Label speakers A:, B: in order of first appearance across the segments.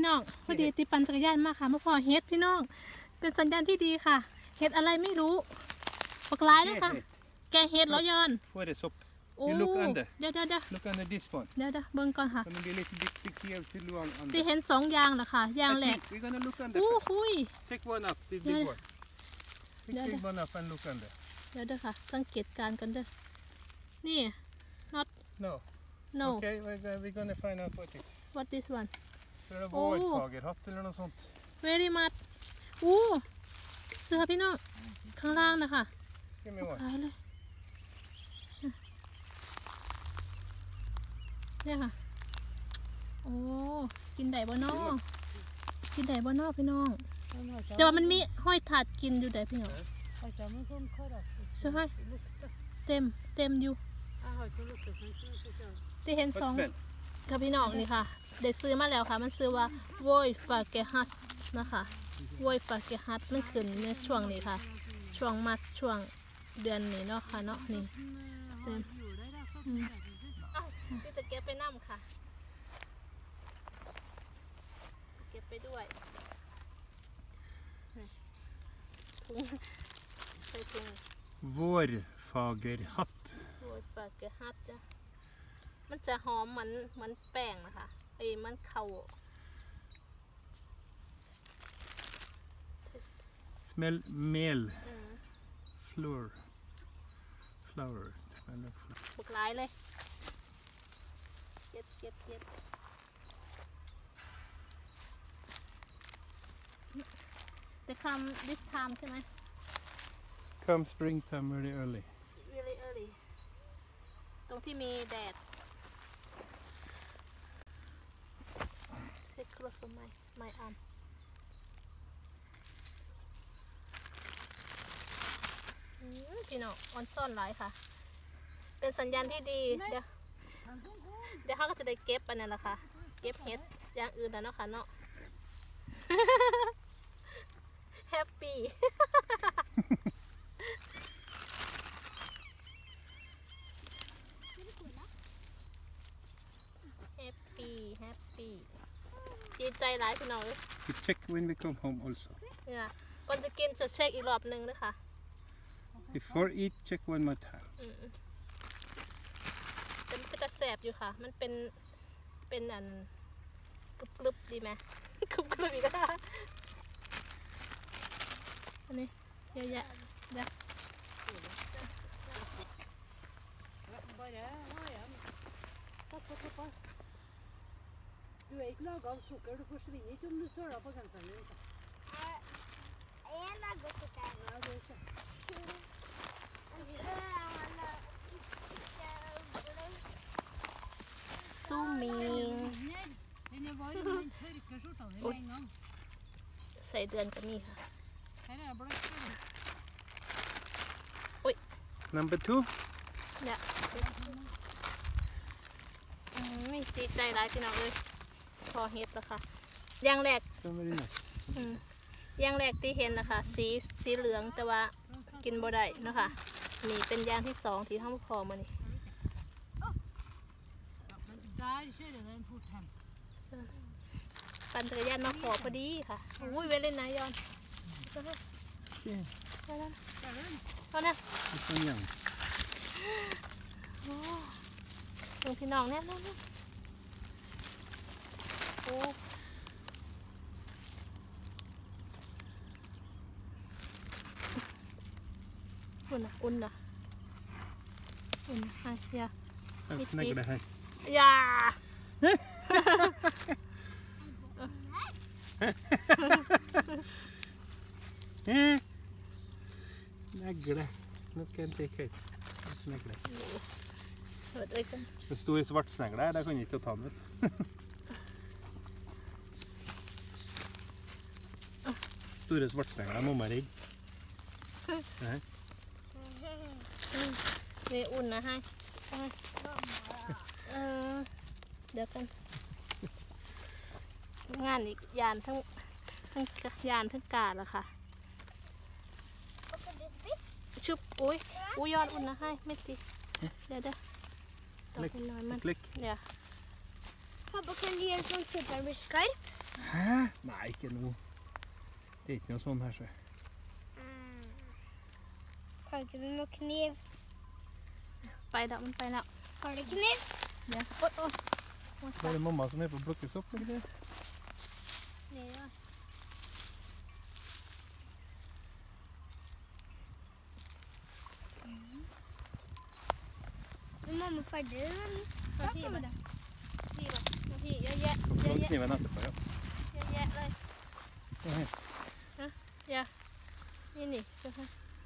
A: น้องพอดีติปั่นจักรยานมาค่ะมาพอเฮ็ดพี่น้องเป็นสัญญาณที่ดีค่ะเฮ็ดอะไรไม่รู้ปกร้ายเลยค่ะแกเฮ็ดแล้วยอนโอ้เดี๋ยวเดี๋ยวเบิ่งก่อนค่ะที่เห็น2อย่างล่ะค่ะอย่างแรกอู้หุยเดี๋ยวค่ะสังเกตการกันเด้อนี่ not no
B: okay we're gonna find out
A: what this one
B: vårfagerhatt eller något sånt
A: very much อู้เสื้อพี่น้องข้างล่างนะคะขายเลยเนี่ยค่ะโอ้กินได้บ่น้อกินได้บ่น้อพี่น้องแต่ว่ามันมีห้อยถาดกินอยู่ได้พี่น้องใช่ไหมเต็มอยู่ที่เห็น2กับพี่น้องนี่ค่ะได้ซื้อมาแล้วค่ะมันซื้อว่าโวยฟาเกฮัสนะคะโวยฟาเกฮัสมันขึ้นในช่วงนี้ค่ะช่วงมัดช่วงเดือนนี้เนาะค่ะเนาะนี่เต็มที่จะเก็บไปน้ำค่ะจะเก็บไปด้วยถุงใส่ถุง
B: vårfagerhatt
A: โวยฟาเกฮัสจ้ะมันจะหอมเหมือนแป้งนะคะมันเข่า
B: smell mel flour
A: บุกร้ายเลยเก็บจะคำ this time ใช่ไหม
B: come springtime very early
A: really early ตรงที่มีแดด take close to my arm พี่น้องออนซ่อนหลายค่ะเป็นสัญญาณที่ดีเดี๋ยวเขาก็จะได้เก็บอันนั้นแหละค่ะเก็บเห็ดอย่างอื่นแล้วเนาะค่ะเนาะ happy happy ดีใจหลายพี่น้องเลย
B: we check when we come home also
A: เนี่ยก่อนจะกินจะเช็คอีกรอบนึงนะคะ
B: before eat check one more time
A: เป็นกระแสบอยู่ค่ะมันเป็นอันกรึบดีไหมกรึบอีกแล้วอันนี้เยอะแยะเดี๋ยว
C: Du er ikke laget av sukker, du forsvinner ikke om du søler på genseren din.
D: Jeg er laget av sukker.
C: Ja, det er ikke.
A: Zooming.
C: Den er varm, den tørker skjorta di med en gang.
A: ใส่เดือนก็มีค่ะ
C: Her er bløtt.
B: number 2
A: เนี่ยไม่ดีใจร้ายพี่น้องเลยพอเฮ็ดแล้วค่ะอย่างแรก
B: very nice
A: อย่างแรกที่เห็นนะคะสีเหลืองแต่ว่ากินบ่ได้เนาะค่ะนี่เป็นอย่างที่2ที่ทำพอมานี่
C: Der kjører den fort hjem.
A: ปั่นจักรยานมาขอพอดีค่ะอุ้ยเวล่นนายยอนเอาเนี่ยดูพี่น้องเนี่ยโอ้อุ่นนะฮะยาอย่า
B: Negle. Nå skal jeg take ut. Snegle. Det sto i svart snegle her, det kan jeg ikke ta den ut. Store svartsnegler må man redde.
A: Det erอุ่นนะให้เดี๋ยวกันงานอีกยานทั้งยานทั้งกาดละค่ะชุบอุ้ยยอดอุ่นนะให้ไม่ตีเดี๋ยวตอกน้อยมันเดี๋ยว
D: Pappa, kan du gi en sånn superskarp?
B: Hæ? Nei, ikke noe. Det er ikke noe sånn her, så.
D: Har du ikke noe kniv?
A: ไปแล้วมันไปแล้ว
D: Har du kniv?
A: เดี๋ยวโอ๊ย
B: Bare mamma som er på å plukke sopp, ikke det?
D: Nej då. Men mamma ferdig den?
A: มาที่มาเดี๋ยวมาที่เยอะแยะ
B: Så får du kniven etterpå, ja.
A: เยอะแยะเลย
B: Se her.
A: อย่านี่นี่เจ้าค่ะ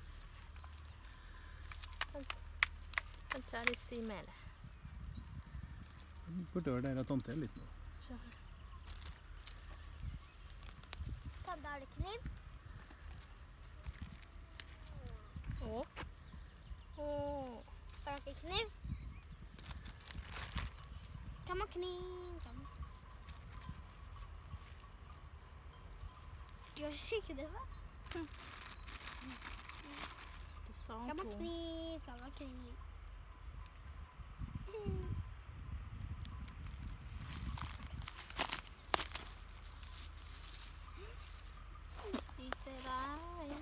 A: มันจะได้ซีแม่แหละ
B: Burde være der at tante er litt nå.
A: ใช่ค่ะ
D: Tante, har du kniv?
A: โอ้โอ้
D: Har dere kniv? Ta med kniv. Ta med. Gjør ikke det, hva?
A: จะสอง
D: Ta
A: ถุ
D: med
A: ง
D: kniv. Ta med kniv.
A: ดีใจร้าย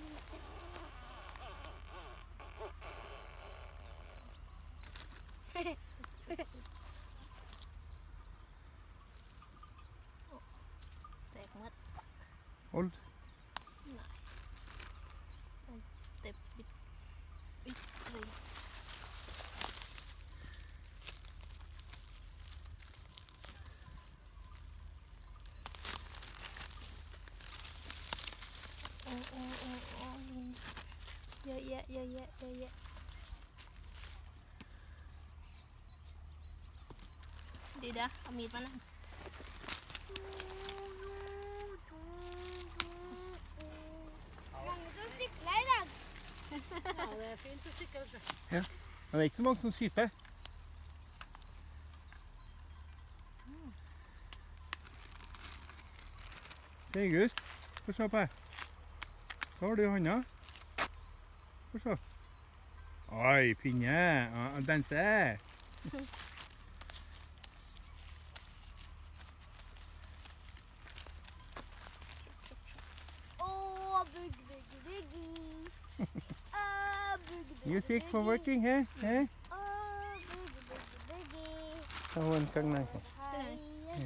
A: แตกหมด
B: Hold.
A: เต็มบิดบิดเลย โอ้โอ้โอ้โอ้เยอะแยะเยอะแยะเยอะแยะดีนะเอามีดมานะ
D: Mange som sykler i dag.
C: Ja, det er fint å sykle.
B: Men det er ikke så mange som syper. Se, August. Få se på her. Hva har du i hånda? Få se. Oi, pinne. Han danser.
D: Åh, bugg, bugg, buggy. Åh, bugg, bugg,
B: Music for
D: buggy.
B: working, hey? Hey?
D: Åh, bugg, bugg, buggy.
B: Ta en gang nei.
D: Hei.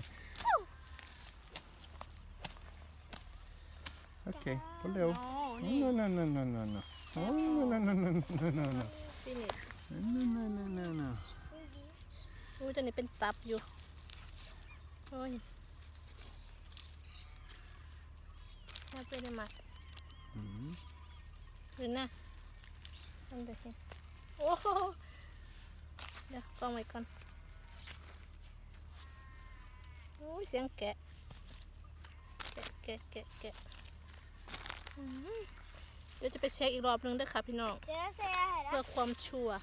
B: Ok, hold det opp.
A: โอ้นี่
B: No, no, no, no, no, no. Oh, no, no, no, no, no, no, no.
A: ฟินิช
B: No, no, no, no, no.
A: อุ้ยตัวนี้เป็นตับอยู่โอ้ยแค่เป็นมา
B: Mm.
A: หรือนะทำเดี๋ยวสิโอ้โหเดี๋ยวกองไว้ก่อนโอ้ยเสียงแกะแกะอืมเดี๋ยวจะไปเช็คอีกรอบนึงด้วยค่ะพี่น้อง
D: Det ser jeg her.
A: เพื่อความชัวร์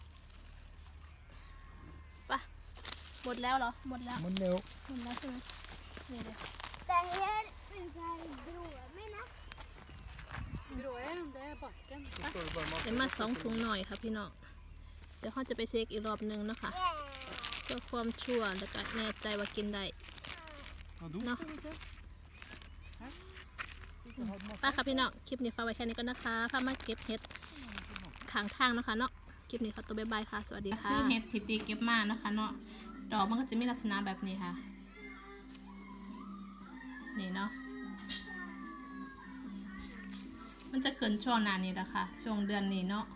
A: ไปะหมดแล้วเหรอ หมดแล้ว
B: Må det opp.
A: หมดแล้วใช่ไหมนี่เดี๋ยว
D: Det er her, det er broren min, ja.
C: Gråen, det er barken.
A: เดี๋ยวมา2 ถุงหน่อยค่ะพี่น้อง เดี๋ยวเขาจะไปเช็คอีกรอบนึงนะคะ เพื่อความชัวร์แล้วก็แน่ใจว่ากินได้ เนาะไปค่ะพี่น้อง คลิปนี้ฝากไว้แค่นี้ก็นะคะพามาเก็บเห็ดข้างทางนะคะเนาะ คลิปนี้ขอตัวบ๊ายบายค่ะ สวัสดีค่ะคือเห็ดที่ตีเก็บมานะคะเนาะ ดอกมันก็จะมีลักษณะแบบนี้ค่ะ นี่เนาะ มันจะเกินช่วงหน้านี้แหละค่ะ ช่วงเดือนนี้เนาะ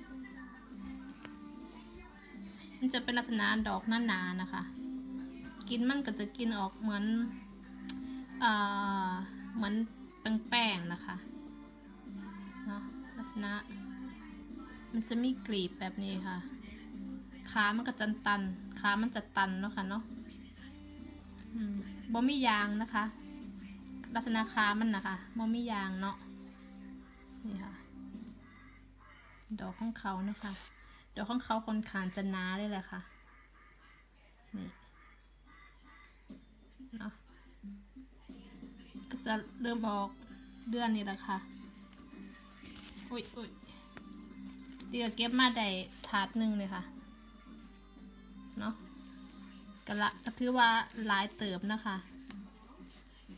A: มันจะเป็นลักษณะดอกหนาๆนะคะ กินมันก็จะกินออกเหมือนเหมือนแป้งๆนะคะเนาะลักษณะมันจะมีกลีบแบบนี้ค่ะขามันก็จะตันขามันจะตันเนาะค่ะเนาะบ่มียางนะคะ ลักษณะขามันนะคะบ่มียางเนาะนี่ค่ะดอกของเขานะคะดอกของเขาค่อนข้างจะหนาเลยแหละค่ะนี่เนาะก็จะเริ่มออกเดือนนี้แหละค่ะอุ้ยเดี๋ยวเก็บมาได้ถาดหนึ่งเลยค่ะเนาะก็ถือว่าหลายเติบนะคะ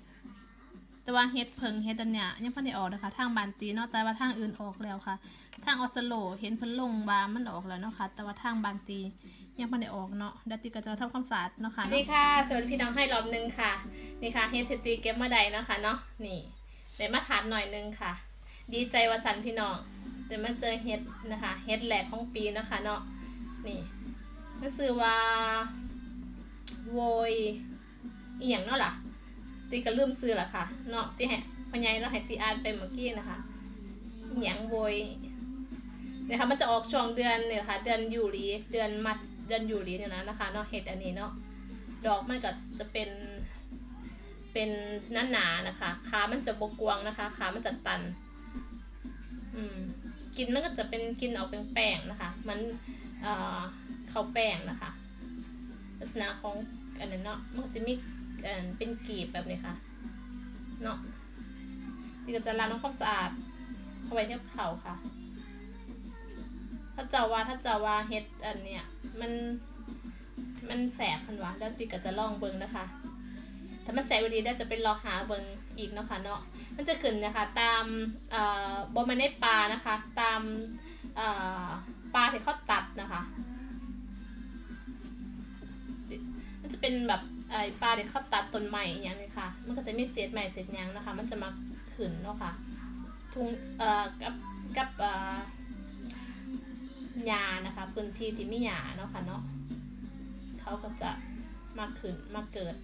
A: แต่ว่าเฮ็ดเพิงเฮ็ดอันเนี้ยยังพันได้ออกนะคะทางบานตีเนาะแต่ว่าทางอื่นออกแล้วค่ะทางออสโลเห็นเพิ่นลงบามันออกแล้วเนาะค่ะแต่ว่าทางบานตียังพันได้ออกเนาะเดี๋ยวตีก็จะทำความสะอาดเนาะค่ะนี่ค่ะสวัสดีพี่น้องให้รอบนึงค่ะนี่ค่ะเฮ็ดตีเก็บมาได้เนาะค่ะเนาะนี่เดี๋ยวมาทานหน่อยนึงค่ะดีใจว่าสันพี่น้องเดี๋ยวมาเจอเฮ็ดนะคะเฮ็ดแหลกของปีนะคะเนาะนี่มันชื่อว่าโวยอีหยังเนาะล่ะตีก็ลืมซื้อละค่ะเนาะที่ให้พญายเราให้ตีอ่านไปเมื่อกี้นะคะอีหยังโวยเนี่ยค่ะมันจะออกช่วงเดือนเนี่ยค่ะเดือนยูรีเดือนมัดเดือนยูรีเนี่ยนะคะเนาะเห็ดอันนี้เนาะดอกมันก็จะเป็นหนาๆนะคะขามันจะบกวงนะคะขามันจะตันกินมันก็จะเป็นกินออกเป็นแป้งนะคะมันข้าวแป้งนะคะลักษณะของอันนั้นเนาะมันจะมีเป็นกีบแบบนี้ค่ะเนาะที่ก็จะล้างน้ำความสะอาดเข้าไปเทียบเข่าค่ะถ้าเจ้าว่าเฮ็ดอันเนี้ยมันแสบพันวะแล้วติก็จะลองเบิ่งนะคะถ้ามันแสบดีได้จะเป็นลองหาเบิ่งอีกเนาะค่ะเนาะมันจะขึ้นนะคะตามบอมันในปลานะคะตามปลาที่เขาตัดนะคะมันจะเป็นแบบปลาที่เขาตัดต้นใหม่อย่างนี้ค่ะมันก็จะมีเศษใหม่เศษยางนะคะมันจะมาขึ้นเนาะค่ะทุ่งกับหญ้านะคะพื้นที่ที่มีหญ้าเนาะค่ะเนาะเขาก็จะมาขึ้นมาเกิด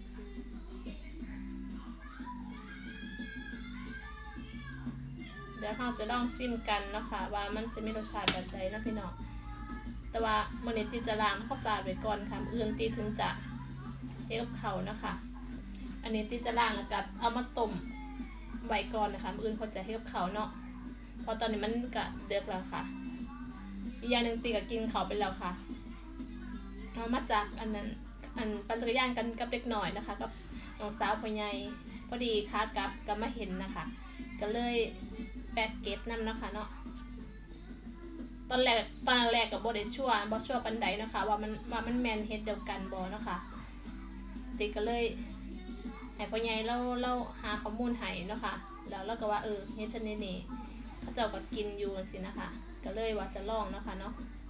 A: เดี๋ยวเราจะลองซิมกันเนาะค่ะว่ามันจะมีรสชาติแบบใดนะพี่น้องแต่ว่ามื้อนี้ตีจะล้างข้าวสารไว้ก่อนค่ะอื่นตีถึงจะเทกับเขานะคะอันนี้ตีจะล้างแล้วก็เอามาต้มไว้ก่อนนะคะอื่นเขาจะเทกับเขาเนาะเพราะตอนนี้มันก็เดือดแล้วค่ะอีกอย่างหนึ่งตีก็กินเขาไปแล้วค่ะเอามาจากอันปั่นจักรยานกันกับเด็กหน่อยนะคะกับน้องสาวพ่อใหญ่พอดีค่ะกับมาเห็นนะคะก็เลยแปะเก็บน้ำนะคะเนาะตอนแรกกับบ่ได้ชั่วปันใดนะคะว่ามันแมนเฮ็ดเดียวกันบ่นะคะตีก็เลยให้พ่อใหญ่เราหาข้อมูลให้เนาะค่ะแล้วเราก็ว่าเฮ็ดชนิดนี้เขาเจ้าก็กินอยู่สินะคะก็เลยว่าจะลองเนาะค่ะเนาะ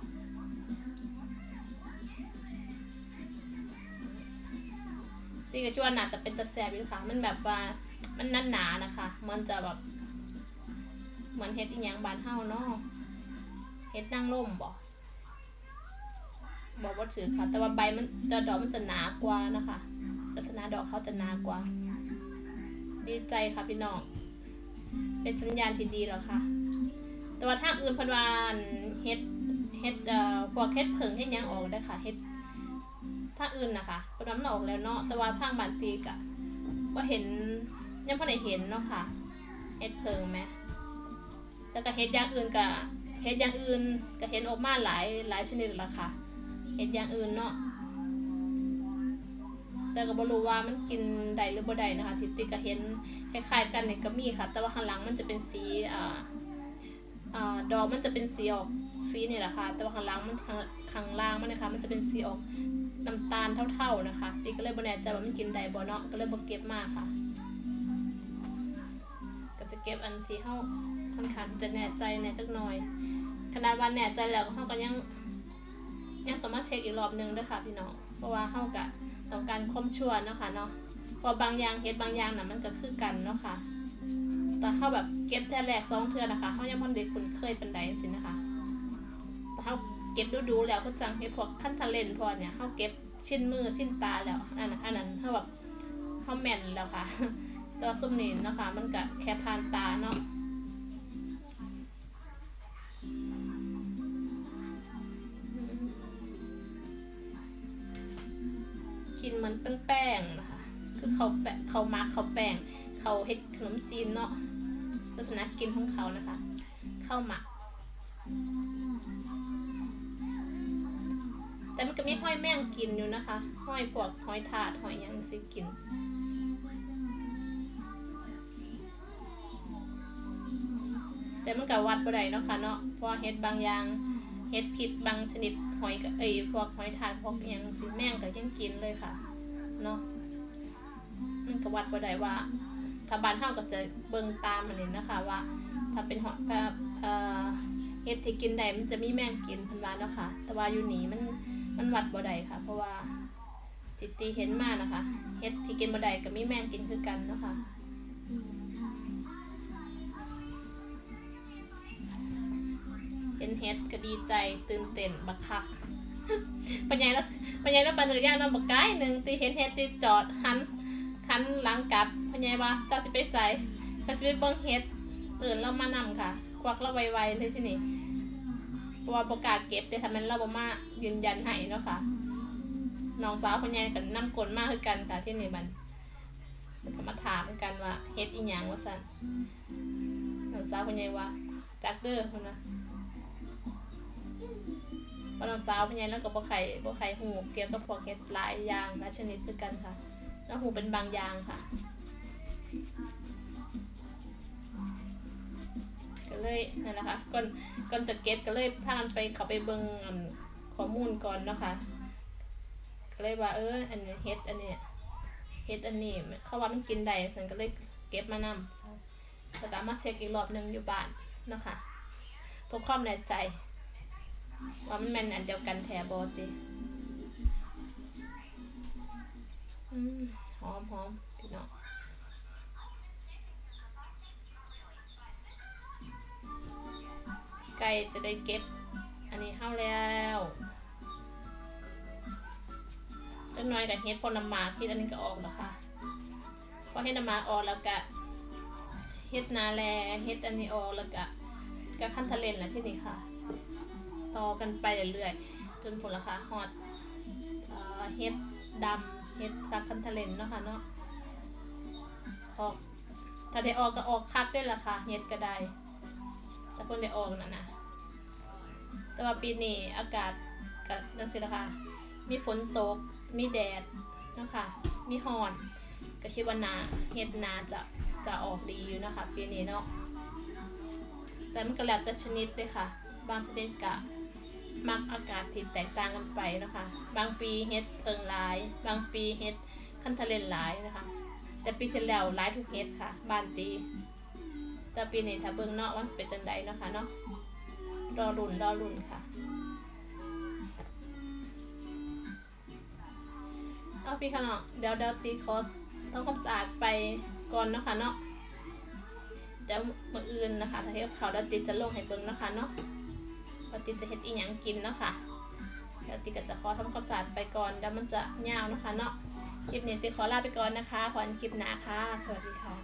A: ตีก็คิดว่าน่าจะเป็นตะแซ่บอยู่ค่ะมันแบบว่ามันหนาๆนะคะมันจะแบบเหมือนเฮ็ดอีหยังบ้านเฮาเนาะเฮ็ดนางร่มบอกว่าถือค่ะแต่ว่าใบมันดอกมันจะหนากว่านะคะลักษณะดอกเขาจะหนากว่าดีใจค่ะพี่น้องเป็นสัญญาณที่ดีแล้วค่ะแต่ว่าทางอื่นเพิ่นว่าเฮ็ดพวกเฮ็ดเพิงเฮ็ดหยังออกได้ค่ะเฮ็ดทางอื่นนะคะเพิ่นว่ามันออกแล้วเนาะแต่ว่าทางบ้านตีก็บ่เห็นยังบ่ได้เห็นเนาะค่ะเฮ็ดเพิงแม้แต่ก็เฮ็ดอย่างอื่นก็เฮ็ดอย่างอื่นก็เห็นออกมาหลายชนิดแล้วค่ะเฮ็ดอย่างอื่นเนาะแต่ก็บ่รู้ว่ามันกินได้หรือบ่ได้นะคะที่ติก็เห็นคล้ายๆกันนี่ก็มีค่ะแต่ว่าข้างหลังมันจะเป็นสีดอกมันจะเป็นสีออกสีนี่แหละค่ะแต่ว่าข้างหลังมันข้างล่างมันนะคะมันจะเป็นสีออกน้ำตาลเท่าๆนะคะติก็เลยบ่แน่ใจว่ามันกินได้บ่เนาะก็เลยบ่เก็บมาค่ะก็จะเก็บอันที่เฮาค่อนข้างจะแน่ใจแน่จักหน่อยขนาดว่าแน่ใจแล้วเฮาก็ยังต้องมาเช็คอีกรอบนึงด้วยค่ะพี่น้องเพราะว่าเฮาก็ต้องการความชัวร์เนาะค่ะเนาะเพราะบางอย่างเฮ็ดบางอย่างน่ะมันก็คือกันเนาะค่ะแต่เฮาแบบเก็บแท้แรก2เทื่อนะคะเฮายังบ่ได้คุ้นเคยปานใดจังซี่นะคะแต่เฮาเก็บดูๆแล้วก็จังให้พวกคันทะเลนพอเนี่ยเฮาเก็บชิ้นมือชิ้นตาแล้วอันนั้นเฮาแบบเฮาแม่นแล้วค่ะแต่ว่าซุ่มนี้เนาะค่ะมันก็แค่ผ่านตาเนาะกินมันแป้งๆนะคะคือเขามักเขาแป้งเขาเฮ็ดขนมจีนเนาะลักษณะกินของเขานะคะข้าวหมักแต่มันก็มีห้อยแมงกินอยู่นะคะห้อยพวกห้อยถาดห้อยยังสิกินแต่มันก็วัดบ่ได้เนาะค่ะเนาะเพราะเฮ็ดบางอย่างเฮ็ดผิดบางชนิดหอยกับพวกหอยทากพวกอย่างสิแม่งก็ยังกินเลยค่ะเนาะมันก็วัดบ่ได้ว่าถ้าบ้านเฮาก็จะเบิ่งตามอันนี้นะคะว่าถ้าเป็นเฮ็ดที่กินได้มันจะมีแมงกินเพิ่นว่าเนาะค่ะแต่ว่าอยู่นี่มันวัดบ่ได้ค่ะเพราะว่าจิตติเห็นมานะคะเฮ็ดที่กินบ่ได้ก็มีแมงกินคือกันเนาะค่ะเห็นเฮ็ดก็ดีใจตื่นเต้นบักคักปัญญาแล้วปั่นจักรยานนำบักไกลนึงที่เห็นเฮ็ดที่จอดหันหลังกลับปัญญาว่าเจ้าสิไปไสก็สิไปเบิ่งเฮ็ดเรามานำค่ะควักเราไวๆเลยที่นี่เพราะว่าประกาศเก็บแต่ถ้ามันเราบ่มายืนยันให้เนาะค่ะน้องสาวปัญญาก็นำกลมาคือกันค่ะที่นี่มันก็มาถามกันว่าเฮ็ดอีหยังว่าซั่นน้องสาวปัญญาว่าจักเด้อเพิ่นว่าพอน้องสาวพญายแล้วก็บ่ไข่หูเกี่ยวกับพวกเฮ็ดหลายอย่างหลายชนิดคือกันค่ะแล้วหูเป็นบางอย่างค่ะก็เลยนั่นแหละค่ะก่อนจะเก็บก็เลยพากันไปเข้าไปเบิ่งข้อมูลก่อนเนาะค่ะก็เลยว่าอันนี้เฮ็ดอันนี้เขาว่ามันกินได้ฉันก็เลยเก็บมานำแล้วก็มาเช็คอีกรอบนึงอยู่บ้านเนาะค่ะเพื่อความแน่ใจว่ามันแม่นอันเดียวกันแท้บ่ติหอมพี่น้องไก่จะได้เก็บอันนี้เข้าแล้วจังน้อยกับเฮ็ดพอน้ำหมากที่อันนี้ก็ออกแล้วค่ะพอเฮ็ดน้ำหมากออกแล้วก็เฮ็ดนาแลเฮ็ดอันนี้ออกแล้วก็ขั้นทะเลนแล้วที่นี่ค่ะต่อกันไปเรื่อยๆจนผลราคาฮอดเฮ็ดดำเฮ็ดซักคันทะเลนเนาะค่ะเนาะออกถ้าได้ออกก็ออกคักได้ละค่ะเฮ็ดก็ได้แต่คนได้ออกนะแต่ว่าปีนี้อากาศก็นั่นสิละค่ะมีฝนตกมีแดดเนาะค่ะมีร้อนก็คิดว่าเฮ็ดนาจะออกดีอยู่นะคะปีนี้เนาะแต่มันก็แล้วแต่ชนิดเลยค่ะบางชนิดก็มักอากาศที่แตกต่างกันไปนะคะบางปีเฮ็ดเพิงหลายบางปีเฮ็ดคันทะเลนหลายนะคะแต่ปีที่แล้วหลายทุกเฮ็ดค่ะบ้านตีแต่ปีนี้ถ้าเบิ่งเนาะว่าสิเป็นจังได๋เนาะค่ะเนาะรอรุ่นค่ะเอาพี่ค่ะเนาะเดี๋ยวตีขอทำความสะอาดไปก่อนเนาะค่ะเนาะเดี๋ยวมื้ออื่นนะคะถ้าเฮ็ดเขาวตีจะลงให้เบิ่งเนาะค่ะเนาะว่าติจะเฮ็ดอีหยังกินเนาะค่ะแล้วติก็จะขอทำความสะอาดไปก่อนเดี๋ยวมันจะยาวนะคะเนาะคลิปนี้ติขอลาไปก่อนนะคะพอกันคลิปหน้าค่ะสวัสดีค่ะ